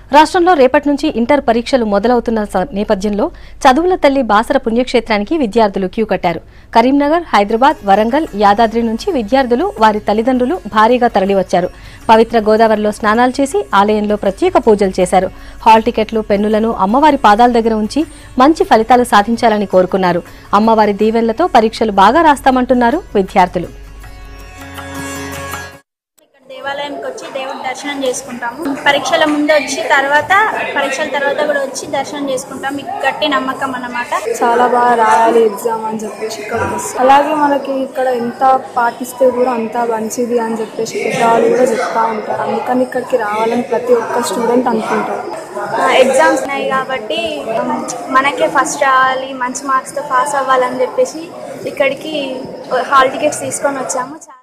రాష్ట్రంలో రేపటి నుంచి ఇంటర్ పరీక్షలు మొదలవుతున్న నేపథ్యంలో చదువుల తల్లి బాసర పుణ్యక్షేత్రానికి విద్యార్థులు క్యూ కట్టారు. కరీంనగర్, హైదరాబాద్, వరంగల్, యాదాద్రి నుంచి విద్యార్థులు వారి తల్లిదండ్రులు భారీగా తరలివచ్చారు. పవిత్ర గోదావరిలో స్నానాలు చేసి ఆలయంలో ప్రత్యేక పూజలు చేశారు. హాల్ టికెట్లు, పెన్నులను అమ్మవారి పాదాల దగ్గర ఉంచి మంచి ఫలితాలు సాధించాలని కోరుకున్నారు. అమ్మవారి దీవెనలతో పరీక్షలు బాగా రాస్తామంటున్నారు విద్యార్థులు. దేవాలయంకి వచ్చి దేవుడి దర్శనం చేసుకుంటాము. పరీక్షల ముందు వచ్చి పరీక్షల తర్వాత కూడా వచ్చి దర్శనం చేసుకుంటాం. మీకు గట్టి నమ్మకం అన్నమాట. చాలా బాగా రాయాలి ఎగ్జామ్ అని చెప్పేసి ఇక్కడికి వస్తాం. అలాగే మనకి ఇక్కడ ఎంత పాటిస్తే కూడా అంత మంచిది అని చెప్పేసి పెద్దవాళ్ళు కూడా చెప్తా ఉంటారు. అందుకని ఇక్కడికి రావాలని ప్రతి ఒక్క స్టూడెంట్ అనుకుంటారు. ఎగ్జామ్స్ ఉన్నాయి కాబట్టి మనకే ఫస్ట్ రావాలి, మంచి మార్క్స్తో పాస్ అవ్వాలని చెప్పేసి ఇక్కడికి హాల్ టికెట్స్ తీసుకొని వచ్చాము.